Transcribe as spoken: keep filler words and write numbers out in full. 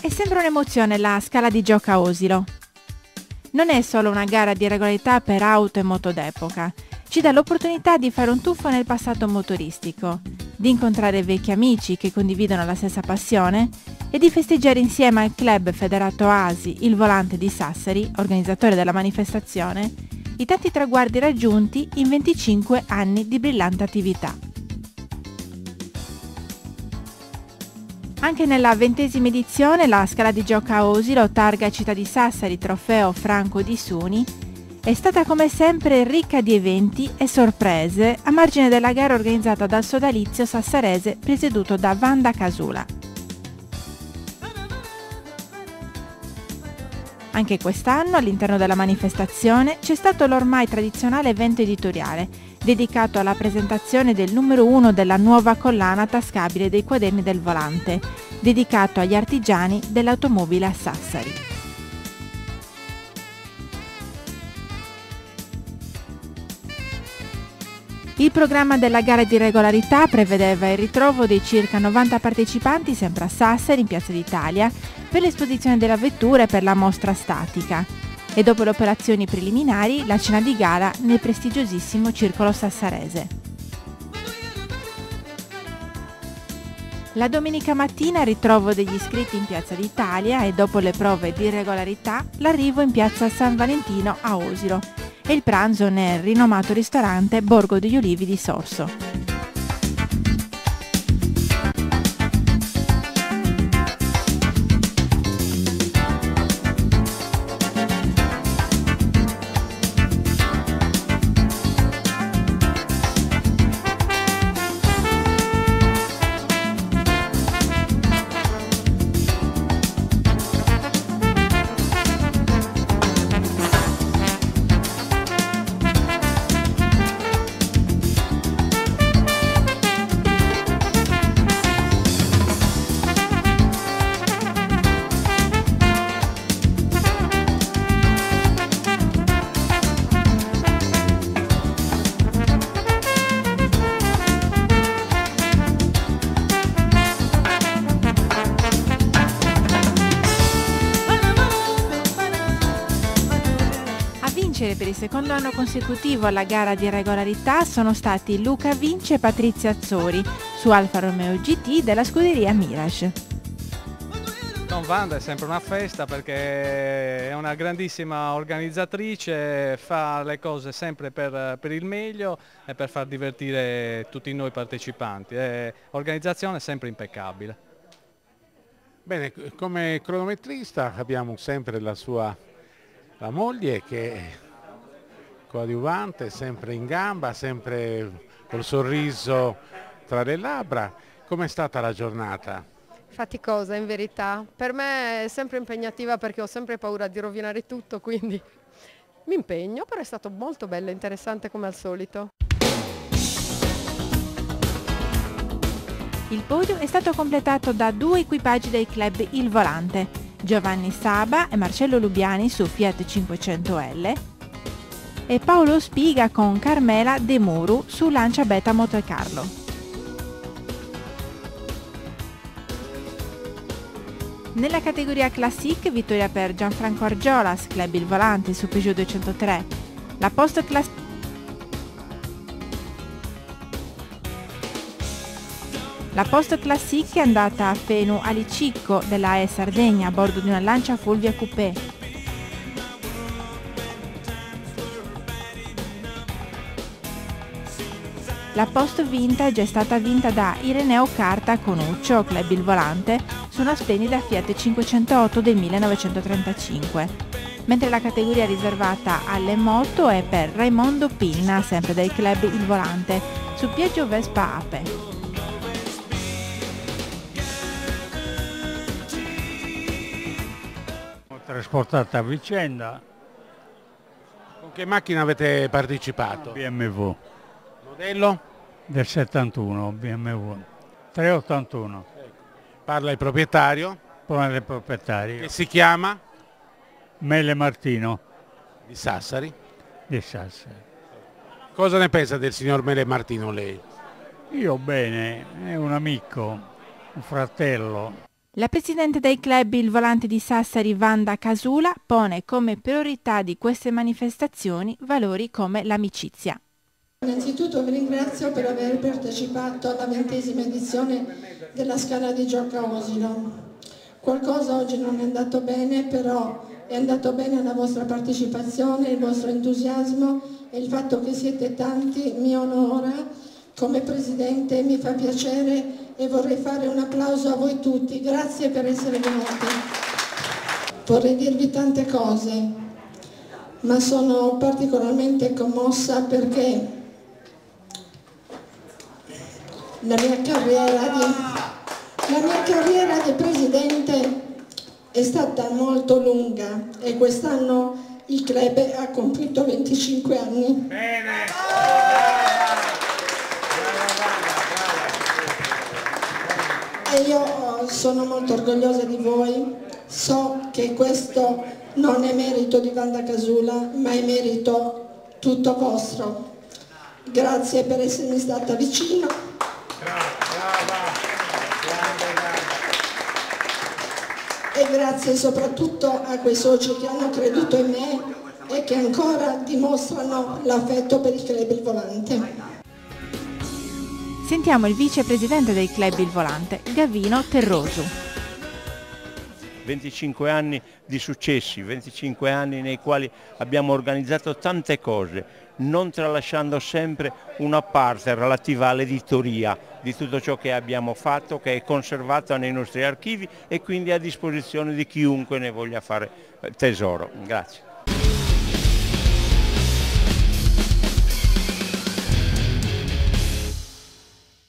È sempre un'emozione la Scala di Gioca Osilo. Non è solo una gara di regolarità per auto e moto d'epoca, ci dà l'opportunità di fare un tuffo nel passato motoristico, di incontrare vecchi amici che condividono la stessa passione e di festeggiare insieme al Club Federato Asi Il Volante di Sassari, organizzatore della manifestazione, i tanti traguardi raggiunti in venticinque anni di brillante attività. Anche nella ventesima edizione la Scala di Gioca Osilo, targa Città di Sassari, trofeo Franco di Suni, è stata come sempre ricca di eventi e sorprese a margine della gara organizzata dal sodalizio sassarese presieduto da Wanda Casula. Anche quest'anno all'interno della manifestazione c'è stato l'ormai tradizionale evento editoriale dedicato alla presentazione del numero uno della nuova collana tascabile dei quaderni del volante, dedicato agli artigiani dell'automobile a Sassari. Il programma della gara di regolarità prevedeva il ritrovo dei circa novanta partecipanti sempre a Sassari in Piazza d'Italia per l'esposizione della vettura e per la mostra statica e dopo le operazioni preliminari la cena di gala nel prestigiosissimo Circolo Sassarese. La domenica mattina ritrovo degli iscritti in Piazza d'Italia e dopo le prove di regolarità l'arrivo in Piazza San Valentino a Osilo e il pranzo nel rinomato ristorante Borgo degli Ulivi di Sorso. Per il secondo anno consecutivo alla gara di regolarità sono stati Luca Vince e Patrizia Azzori su Alfa Romeo G T della scuderia Mirage. Con Wanda è sempre una festa perché è una grandissima organizzatrice, fa le cose sempre per, per il meglio e per far divertire tutti noi partecipanti. È organizzazione sempre impeccabile. Bene, come cronometrista abbiamo sempre la sua la moglie che è coadiuvante, sempre in gamba, sempre col sorriso tra le labbra. Com'è stata la giornata? Faticosa in verità, per me è sempre impegnativa perché ho sempre paura di rovinare tutto, quindi mi impegno, però è stato molto bello e interessante come al solito. Il podio è stato completato da due equipaggi del club Il Volante, Giovanni Saba e Marcello Lubiani su Fiat cinquecento L e Paolo Spiga con Carmela De Muru su Lancia Beta Montecarlo. Nella categoria Classic, vittoria per Gianfranco Argiolas, Club Il Volante su Peugeot duecentotre. La Post Class La Post Classic è andata a Fenu Alicicco della A E Sardegna a bordo di una Lancia Fulvia Coupé. La Post Vintage è stata vinta da Ireneo Carta Conuccio, Club Il Volante, su una splendida Fiat cinquecentootto del millenovecentotrentacinque, mentre la categoria riservata alle moto è per Raimondo Pinna, sempre del Club Il Volante, su Piaggio Vespa Ape. Ho trasportato a vicenda. Con che macchina avete partecipato? B M W. Modello? Del settantuno, B M W. trecentoottantuno. Ecco. Parla il proprietario? Parla il proprietario. Che si chiama? Mele Martino. Di Sassari? Di Sassari. Cosa ne pensa del signor Mele Martino lei? Io bene, è un amico, un fratello. La presidente del club Il Volante di Sassari, Wanda Casula, pone come priorità di queste manifestazioni valori come l'amicizia. Innanzitutto vi ringrazio per aver partecipato alla ventesima edizione della Scala di Gioca Osilo. Qualcosa oggi non è andato bene, però è andato bene la vostra partecipazione, il vostro entusiasmo e il fatto che siete tanti mi onora. Come Presidente mi fa piacere e vorrei fare un applauso a voi tutti. Grazie per essere venuti. Vorrei dirvi tante cose, ma sono particolarmente commossa perché la mia carriera di, la mia carriera di Presidente è stata molto lunga e quest'anno il club ha compiuto venticinque anni. Bene. E io sono molto orgogliosa di voi, so che questo non è merito di Wanda Casula, ma è merito tutto vostro. Grazie per essermi stata vicino. E grazie soprattutto a quei soci che hanno creduto in me e che ancora dimostrano l'affetto per il club Il Volante. Sentiamo il vicepresidente del club Il Volante, Gavino Terrosu. venticinque anni di successi, venticinque anni nei quali abbiamo organizzato tante cose, non tralasciando sempre una parte relativa all'editoria di tutto ciò che abbiamo fatto, che è conservata nei nostri archivi e quindi a disposizione di chiunque ne voglia fare tesoro. Grazie.